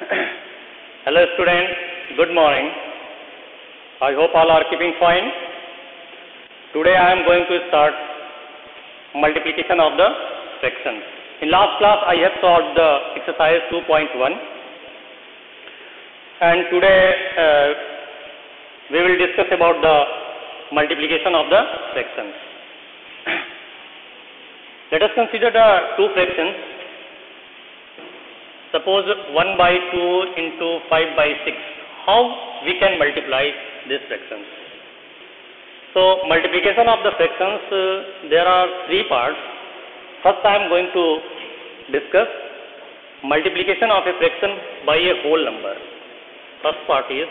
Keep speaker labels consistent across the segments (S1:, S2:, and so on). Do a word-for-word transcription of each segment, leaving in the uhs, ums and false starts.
S1: Hello students, good morning. I hope all are keeping fine. Today I am going to start multiplication of the fractions. In last class I have solved the exercise two point one and today uh, we will discuss about the multiplication of the fractions. Let us consider the two fractions. Suppose one by two into five by six. How we can multiply these fractions? So multiplication of the fractions, uh, there are three parts. First I am going to discuss multiplication of a fraction by a whole number. First part is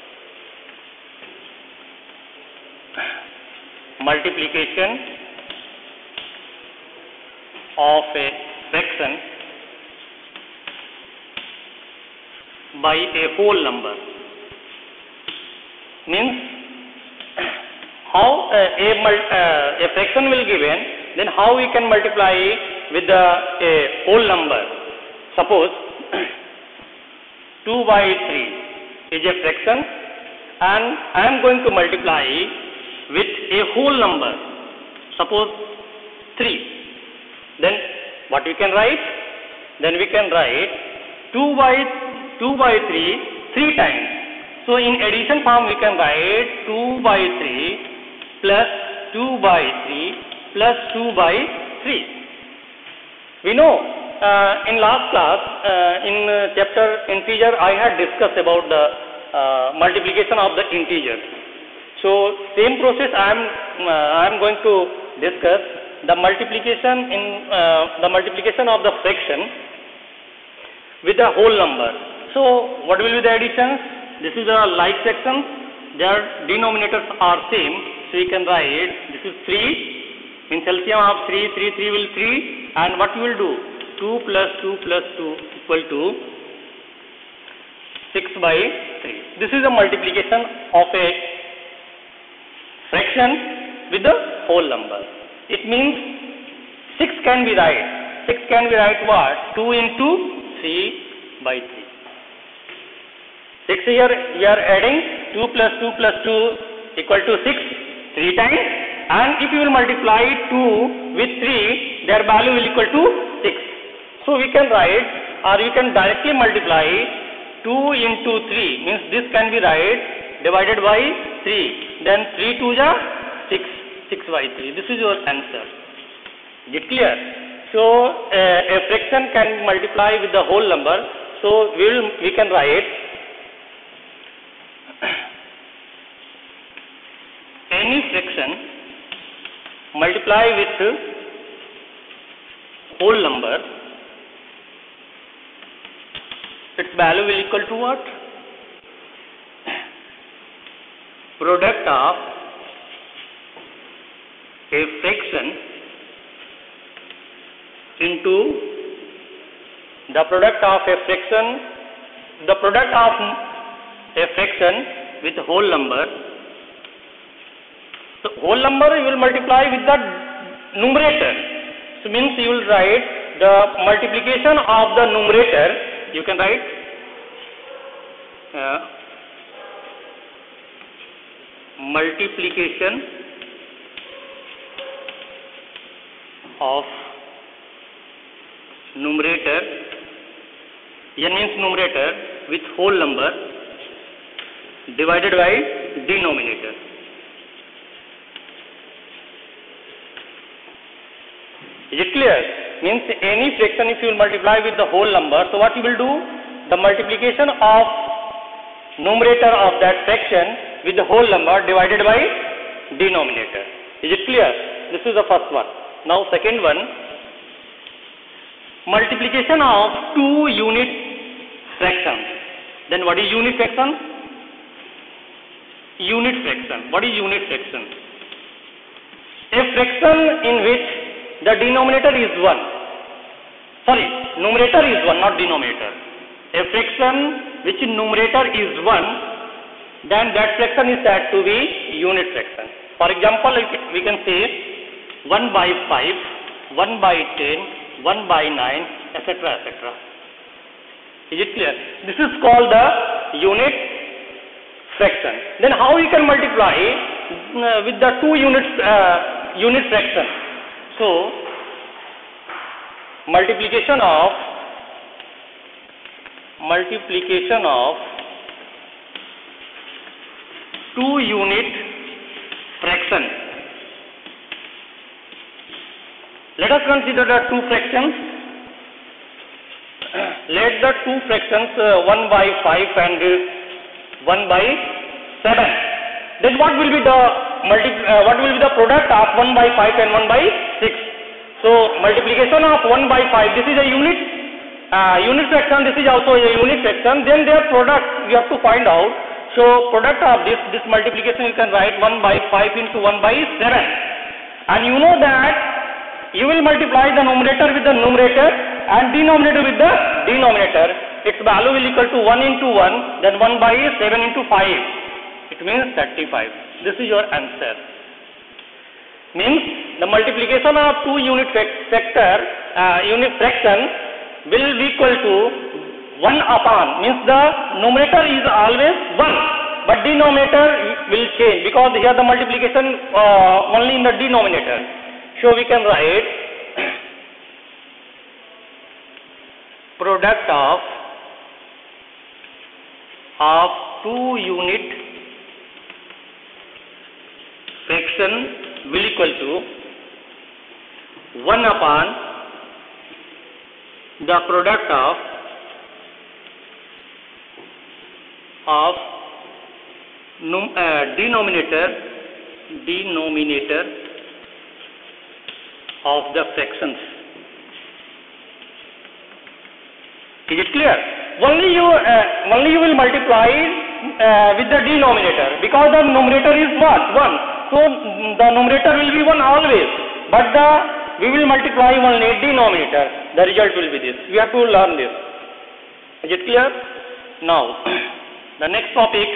S1: multiplication of a fraction by a whole number. Means how uh, a, uh, a fraction will given, then how we can multiply with the, a whole number. Suppose two by three is a fraction and I am going to multiply with a whole number. Suppose three. Then what we can write? Then we can write two by two by three three times. So in addition form we can write two by three plus two by three plus two by three. We know uh, in last class uh, in uh, chapter integer I had discussed about the uh, multiplication of the integer. So same process I am uh, I am going to discuss the multiplication in uh, the multiplication of the fraction with a whole number. So what will be the additions? This is a like fraction. Their denominators are same. So you can write this is three. Means L C M of three, three, three will three. And what you will do? two plus two plus two equal to six by three. This is a multiplication of a fraction with the whole number. It means six can be right. six can be right what? two into three by three. six here we are adding two plus two plus two equal to six three times, and if you will multiply two with three, their value will equal to six. So we can write or you can directly multiply two into three, means this can be right divided by three. Then three twos are six, six by three. This is your answer. Is it clear? So uh, a fraction can multiply with the whole number. So we will we can write any fraction multiply with whole number, its value will equal to what? Product of a fraction into the product of a fraction, the product of a fraction with whole number. So whole number you will multiply with the numerator. So means you will write the multiplication of the numerator. You can write uh, multiplication of numerator. N means numerator with whole number divided by denominator. Is it clear? Means any fraction if you will multiply with the whole number, so what you will do? The multiplication of numerator of that fraction with the whole number divided by denominator. Is it clear? This is the first one. Now second one, multiplication of two unit fractions. Then what is unit fraction? Unit fraction. What is unit fraction? A fraction in which the denominator is one. Sorry, numerator is one, not denominator. A fraction which in numerator is one, then that fraction is said to be unit fraction. For example, we can say one by five, one by ten, one by nine, et cetera, et cetera. Is it clear? This is called the unit fraction. Then how we can multiply uh, with the two units uh, unit fraction? So multiplication of multiplication of two unit fraction. Let us consider the two fractions. Let the two fractions uh, one by five and uh, one by seven. Then what will be the multi uh, what will be the product of one by five and one by six? So multiplication of one by five, this is a unit uh, unit fraction, this is also a unit fraction. Then their product you have to find out. So product of this this multiplication you can write one by five into one by seven. And you know that you will multiply the numerator with the numerator and denominator with the denominator. Its value will equal to one into one, then one by seven into five. It means thirty-five. This is your answer. Means the multiplication of two unit factor, uh, unit fraction will be equal to one upon. Means the numerator is always one, but denominator will change because here the multiplication uh, only in the denominator. So we can write product of of two unit fraction will equal to one upon the product of of num, uh, denominator denominator of the fractions. Is it clear? Only you uh, only you will multiply uh, with the denominator because the numerator is what? one. So the numerator will be one always, but the we will multiply only denominator. The result will be this. We have to learn this. Is it clear? Now the next topic,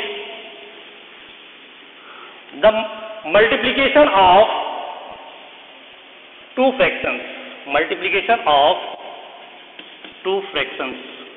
S1: the multiplication of two fractions. Multiplication of two fractions.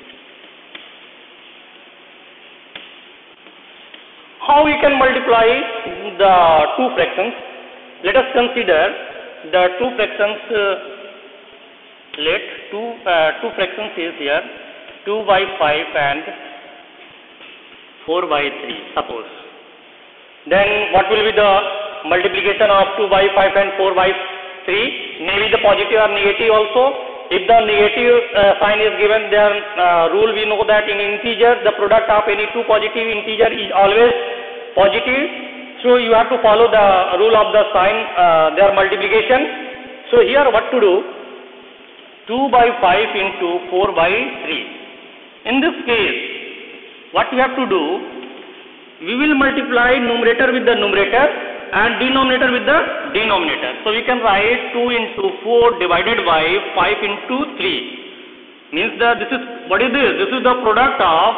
S1: How we can multiply the two fractions? Let us consider the two fractions. Uh, let two uh, two fractions is here, two by five and four by three. Suppose. Then what will be the multiplication of two by five and four by three? Maybe the positive or negative also. If the negative uh, sign is given, their uh, rule we know that in integer the product of any two positive integer is always positive. So you have to follow the rule of the sign, uh, their multiplication. So here what to do? two by five into four by three. In this case, what we have to do? We will multiply numerator with the numerator and denominator with the denominator. So we can write two into four divided by five into three. Means that this is, what is this? This is the product of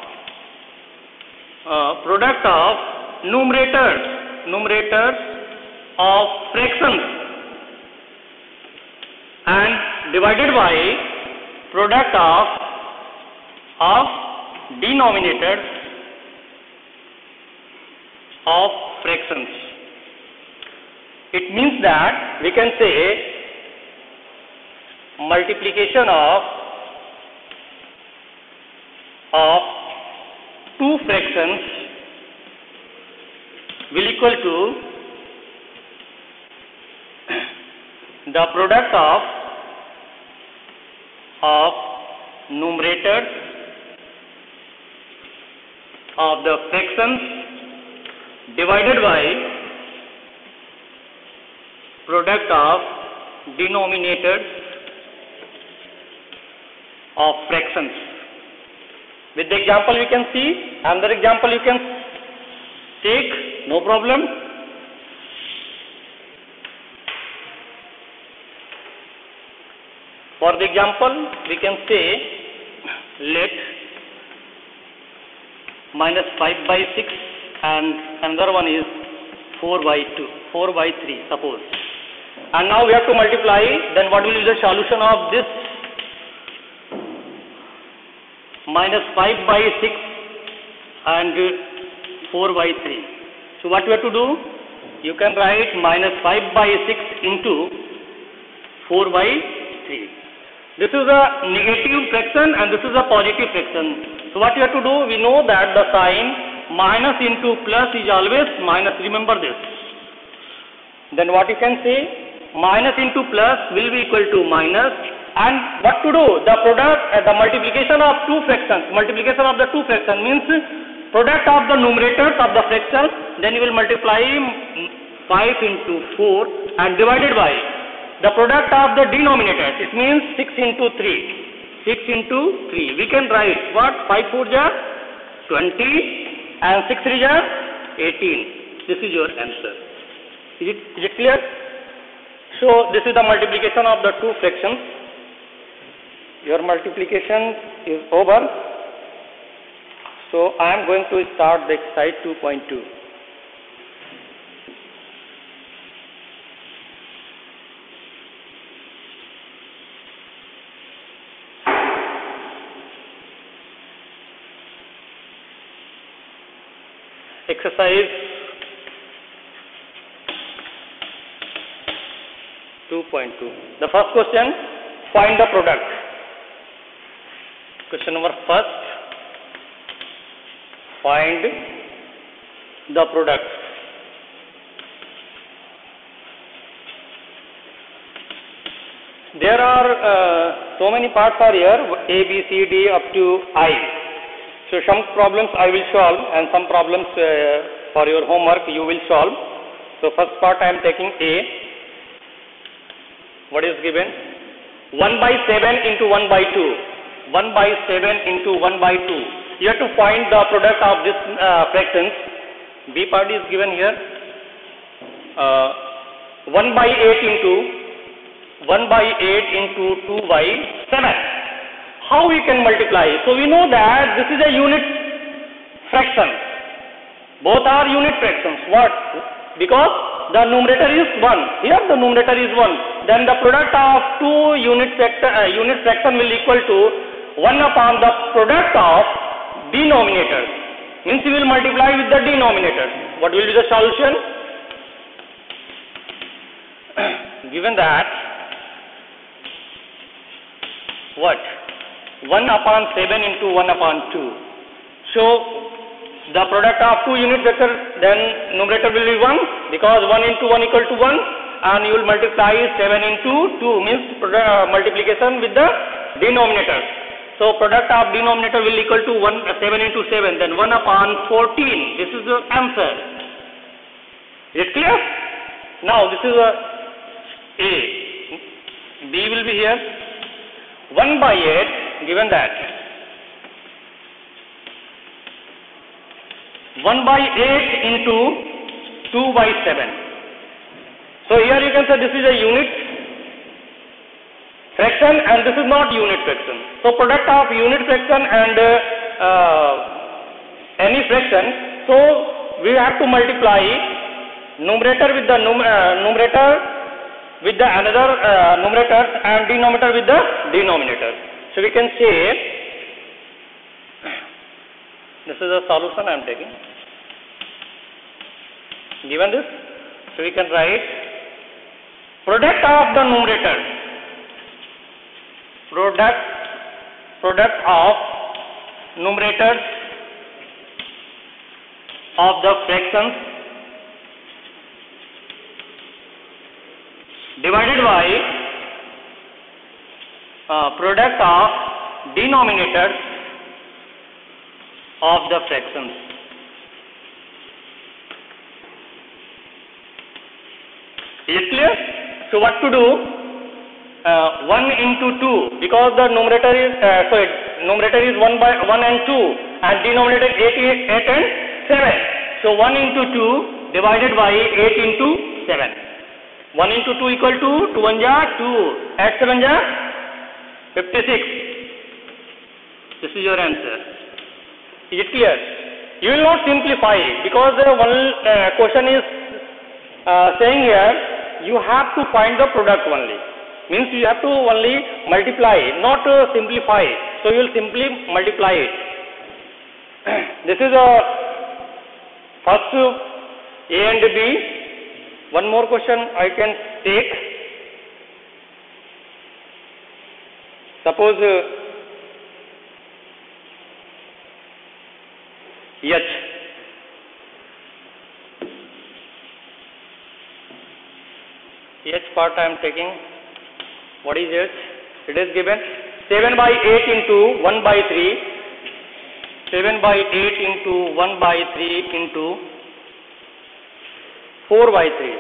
S1: uh, product of numerators, numerators of fractions and divided by product of of denominators of fractions. It means that we can say multiplication of of two fractions will equal to the product of of numerators of the fractions divided by product of denominators of fractions. With the example we can see, another example you can take, no problem. For the example, we can say let minus five by six and another one is four by two, four by three, suppose. And now we have to multiply, then what will be the solution of this? minus five by six and four by three. So what you have to do? You can write minus five by six into four by three. This is a negative fraction and this is a positive fraction. So what you have to do? We know that the sign minus into plus is always minus. Remember this. Then what you can say? Minus into plus will be equal to minus. And what to do? The product, uh, the multiplication of two fractions. Multiplication of the two fractions means product of the numerators of the fractions. Then you will multiply five into four and divided by the product of the denominators. It means six into three. six into three. We can write what? five four ja twenty and six three ja eighteen. This is your answer. Is it, is it clear? So this is the multiplication of the two fractions. Your multiplication is over. So I am going to start the exercise two point two. Exercise two point two. The first question, find the product. Question number first, find the product. There are uh, so many parts are here, A, B, C, D up to I. So some problems I will solve and some problems uh, for your homework you will solve. So first part I am taking A. What is given? one by seven into one by two. one by seven into one by two. You have to find the product of this uh, fractions. B part is given here. Uh, one by eight into one by eight into two by seven. How we can multiply? So we know that this is a unit fraction. Both are unit fractions. What? Because the numerator is one. Here the numerator is one. Then the product of two unit fraction, uh, unit fraction will equal to one upon the product of denominators. Means we will multiply with the denominators. What will be the solution? Given that what? one upon seven into one upon two. So the product of two unit vector, then numerator will be one because one into one equal to one, and you will multiply seven into two means uh, multiplication with the denominator. So product of denominator will equal to one, uh, seven into seven, then one upon fourteen. This is the answer. Is it clear? Now this is a A. B will be here. one by eight, given that. one by eight into two by seven. So here you can say this is a unit fraction and this is not unit fraction. So product of unit fraction and uh, uh, any fraction, so we have to multiply numerator with the num uh, numerator with the another uh, numerator and denominator with the denominator. So we can say this is a solution I am taking. Given this, so we can write product of the numerator, product product of numerators of the fractions divided by uh, product of denominators of the fractions. Is it clear? So what to do? Uh, one into two, because the numerator is uh, sorry, numerator is one by one and two, and denominator eight, eight, eight and seven. So one into two divided by eight into seven. one into two equal to two one ja two, eight seven ja fifty-six. This is your answer. Is it clear? You will not simplify because the one uh, question is uh, saying here you have to find the product only. Means you have to only multiply, not uh, simplify. So you will simply multiply it. This is a first A and B. One more question I can take. Suppose uh, H. H part I am taking. What is H? It is given seven by eight into one by three. seven by eight into one by three into four by three.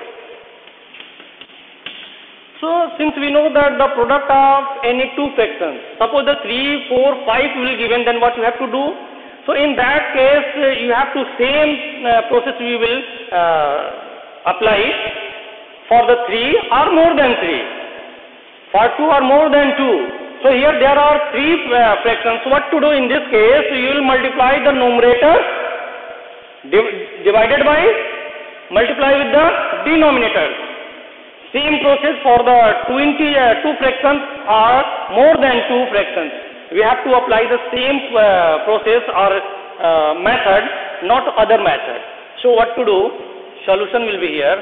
S1: So since we know that the product of any two fractions, suppose the three, four, five will be given, then what you have to do? So in that case uh, you have to same uh, process we will uh, apply for the three or more than three, for two or more than two. So here there are three uh, fractions. What to do in this case? You will multiply the numerator div divided by multiply with the denominator. Same process for the two, uh, two fractions or more than two fractions. We have to apply the same uh, process or uh, method, not other method. So what to do? Solution will be here.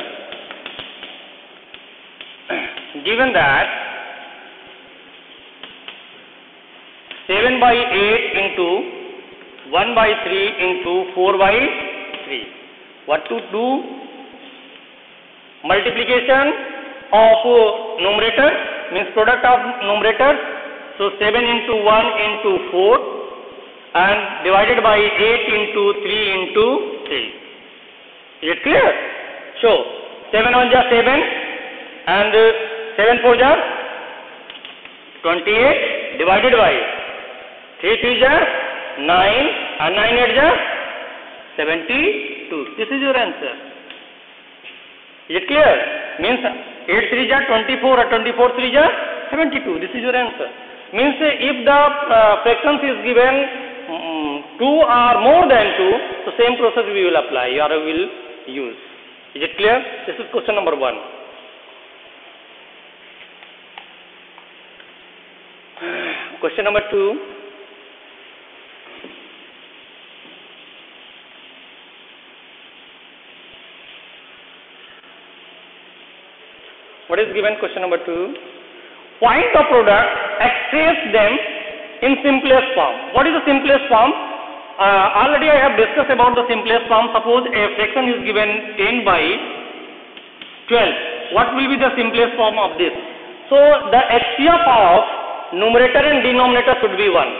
S1: Given that seven by eight into one by three into four by three. What to do? Multiplication of numerator means product of numerator. So seven into one into four and divided by eight into three into three. Is it clear? So seven one is seven and seven four is twenty-eight divided by three two is nine and nine eight is seventy-two. This is your answer. Is it clear? Means eight three is twenty-four or twenty-four three is seventy-two. This is your answer. Means if the uh, fractions is given um, two or more than two, so same process we will apply or will use. Is it clear? This is question number one. Question number two. What is given? Question number two. Find the product, extract them in simplest form. What is the simplest form? Uh, already I have discussed about the simplest form. Suppose a fraction is given ten by twelve. What will be the simplest form of this? So the H C F of numerator and denominator should be one.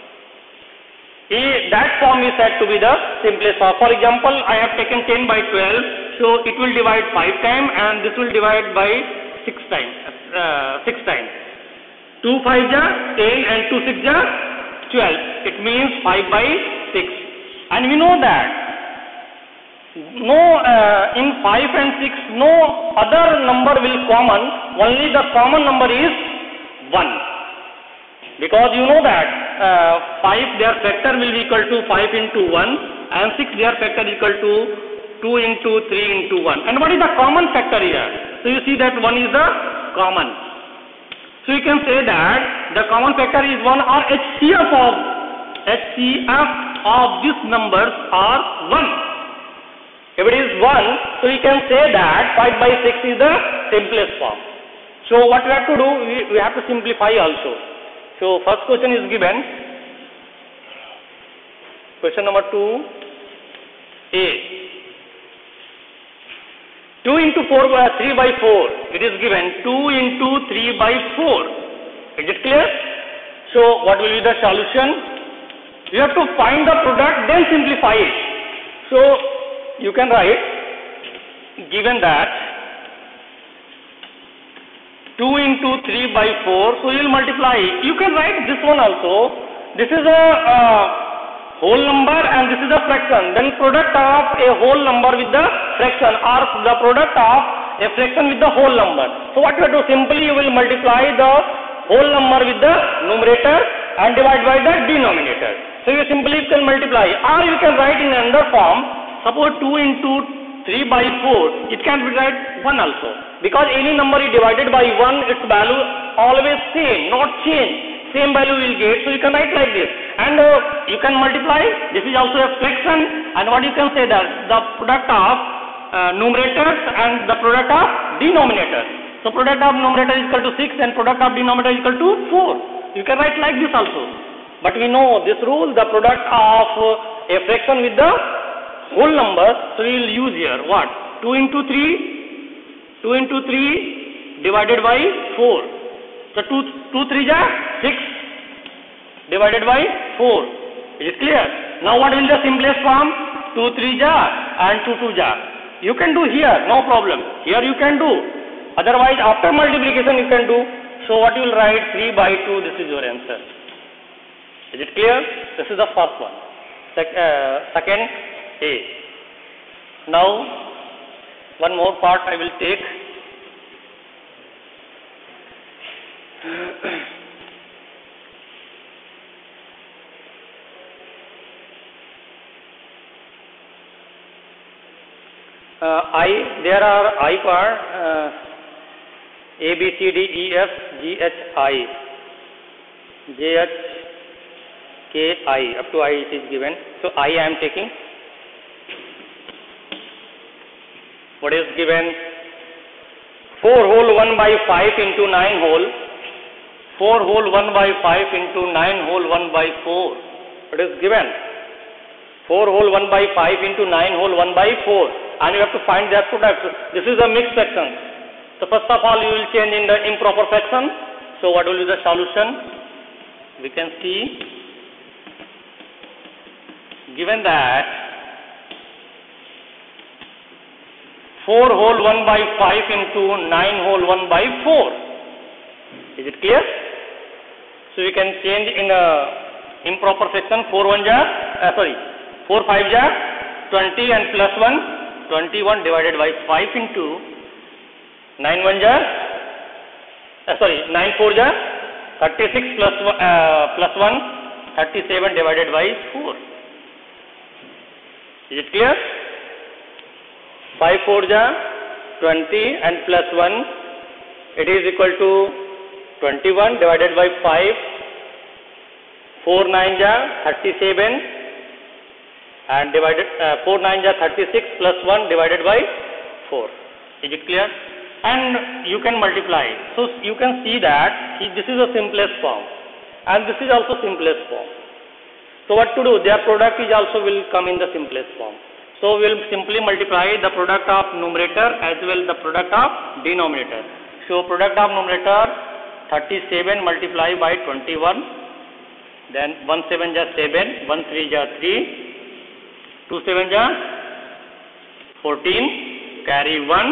S1: That form is said to be the simplest form. For example, I have taken ten by twelve, so it will divide five times and this will divide by six times. Uh, six times. two five is ten and two six is twelve. It means five by six. And we know that no uh, in five and six no other number will common, only the common number is one. Because you know that uh, five their factor will be equal to five into one and six their factor equal to two into three into one. And what is the common factor here? So you see that one is the common. So you can say that the common factor is one or H C F of H C F of these numbers are one. If it is one, so we can say that five by six is the simplest form. So what we have to do, we, we have to simplify also. So first question is given. Question number two. A. two into four by three by four. It is given two into three by four. Is it clear? So what will be the solution? You have to find the product, then simplify it. So you can write, given that two into three by four, so you will multiply. You can write this one also. This is a uh, whole number and this is a fraction. Then product of a whole number with the fraction or the product of a fraction with the whole number. So what you have to simply you will multiply the whole number with the numerator and divide by the denominator. So you simply can multiply, or you can write in another form. Suppose two into three by four, it can be write one also. Because any number is divided by one, its value always same, not change. Same value will get, so you can write like this. And uh, you can multiply, this is also a fraction, and what you can say that the product of uh, numerators and the product of denominators. So product of numerator is equal to six and product of denominator is equal to four. You can write like this also. But we know this rule, the product of uh, a fraction with the whole number, so we will use here what? two into three, two into three divided by four. So two, two three ja six divided by four. Is it clear? Now what will the simplest form? two three ja and two two ja. You can do here, no problem. Here you can do. Otherwise after multiplication you can do. So what you will write? three by two, this is your answer. Is it clear? This is the first one. Sec uh, second A. Now one more part I will take. uh, I there are I part uh, A B C D E F G H I J H K I up to I it is given. So I am taking. What is given? four whole one by five into nine whole. four whole one by five into nine whole one by four. It is given. four whole one by five into nine whole one by four. And you have to find their product. This is a mixed fraction. So first of all you will change in the improper fraction. So what will be the solution? We can see. Given that four whole one by five into nine whole one by four. Is it clear? So we can change in a improper fraction. four one ja, uh, sorry, four five ja, twenty and plus one, twenty-one divided by five into nine one ja, uh, sorry, nine four ja, thirty-six plus one, uh, plus one, thirty-seven divided by four. Is it clear? five four ja, twenty and plus one, it is equal to twenty-one divided by five, four nine ja, thirty-seven and divided, uh, four nine ja, thirty-six plus one divided by four. Is it clear? And you can multiply. So you can see that this is the simplest form and this is also simplest form. So what to do? Their product is also will come in the simplest form. So we will simply multiply the product of numerator as well the product of denominator. So product of numerator thirty-seven multiplied by twenty-one, then one seven ja seven, one three ja three, two seven ja fourteen, carry one,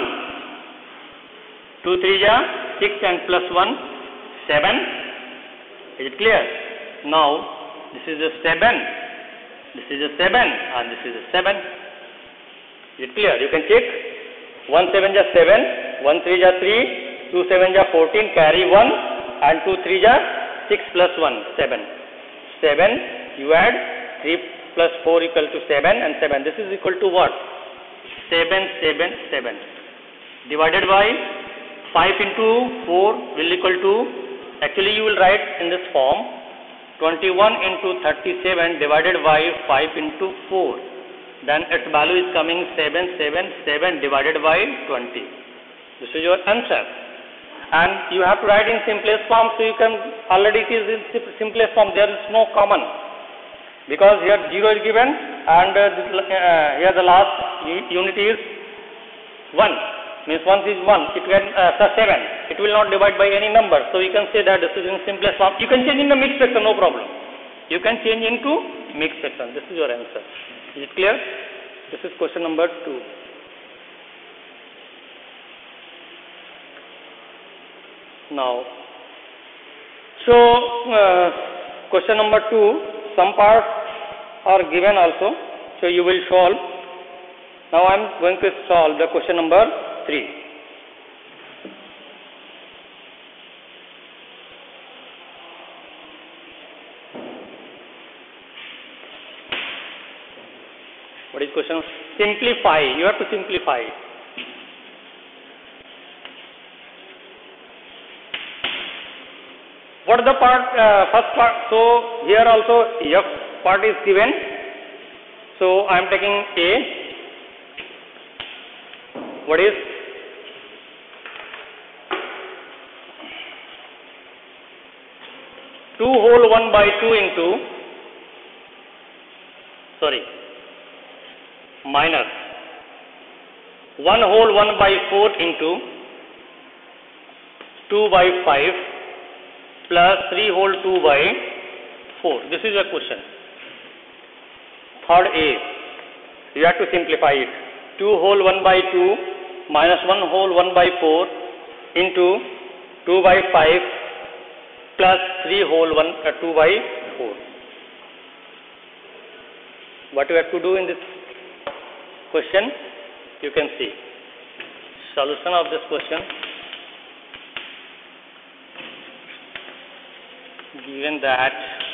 S1: two three ja six and plus one, seven. Is it clear? Now this is a seven, this is a seven and this is a seven. Is it clear? You can check. one seven ja seven, one three ja three, two seven ja fourteen, carry one and two three ja six plus one, seven. seven, you add three plus four equal to seven and seven. This is equal to what? seven, seven, seven. Divided by five into four will equal to, actually you will write in this form, twenty-one into thirty-seven divided by five into four. Then its value is coming seven, seven, seven divided by twenty. This is your answer. And you have to write in simplest form, so you can, already it is in simplest form, there is no common. Because here zero is given and uh, this, uh, here the last unit is one. Means one is one, it can, uh, seven. It will not divide by any number. So you can say that this is in simplest form. You can change in the mixed fraction, no problem. You can change into mixed fraction. This is your answer. Is it clear? This is question number two. Now, so uh, question number two, some parts are given also. So you will solve. Now I am going to solve the question number three. What is question simplify. You have to simplify. What is the part, uh, first part? So here also F part is given. So I am taking A. What is two whole one by two into, sorry, minus one whole one by four into two by five plus three whole two by four. This is a question. Third A, you have to simplify it. two whole one by two minus one whole one by four into two by five plus three whole one uh, two by four. What you have to do in this question, you can see. Solution of this question. Given that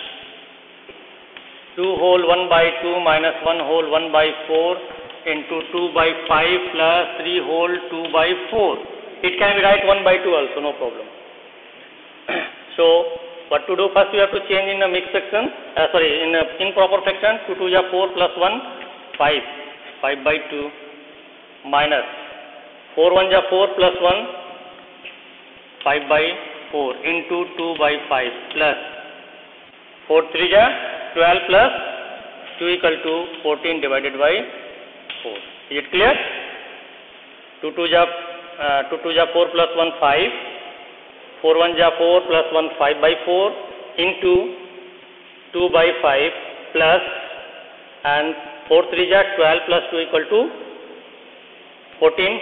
S1: two whole one by two minus one whole one by four into two by five plus three whole two by four. It can be write one by two also, no problem. So what to do? First you have to change in a mixed fraction, uh, sorry, in a improper fraction. two two is four plus one, five, five by two minus four one is four plus one, five by four into two by five plus four three is twelve plus two equal to fourteen divided by four. Is it clear? two two is uh, two two is four plus one, five. four one is four plus one, five by four into two by five plus, and four three is twelve plus two equal to fourteen.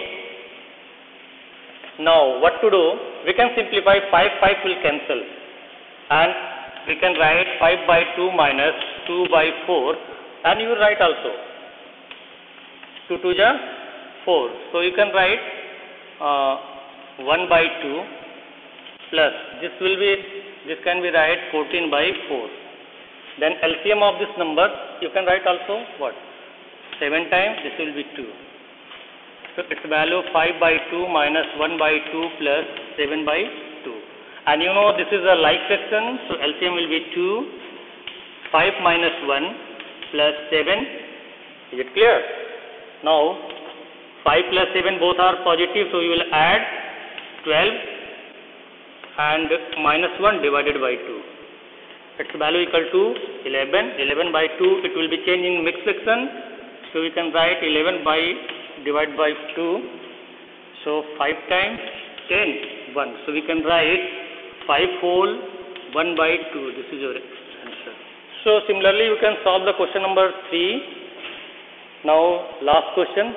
S1: Now what to do? We can simplify. five, five will cancel, and we can write five by two minus two by four, and you will write also two two is four. So you can write uh, one by two plus this will be, this can be write fourteen by four. Then L C M of this number you can write also what? seven times, this will be two. So its value five by two minus one by two plus seven by two. And you know this is a like fraction, so L C M will be two, five minus one plus seven. Is it clear? Now five plus seven both are positive, so you will add twelve and minus one divided by two. Its value equal to eleven. eleven by two, it will be changed in mixed fraction, so we can write eleven by divided by two. So five times ten, one. So we can write five whole one by two. This is your answer. So similarly you can solve the question number three. Now last question.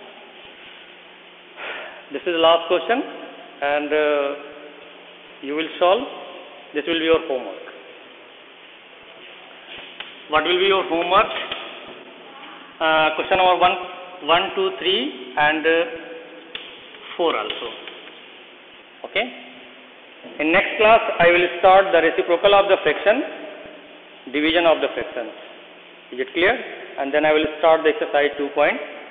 S1: This is the last question, and uh, you will solve. This will be your homework. What will be your homework? Uh, question number one, one, two, three, and uh, four also. Okay. In next class, I will start the reciprocal of the fraction, division of the fractions. Is it clear? And then I will start the exercise two point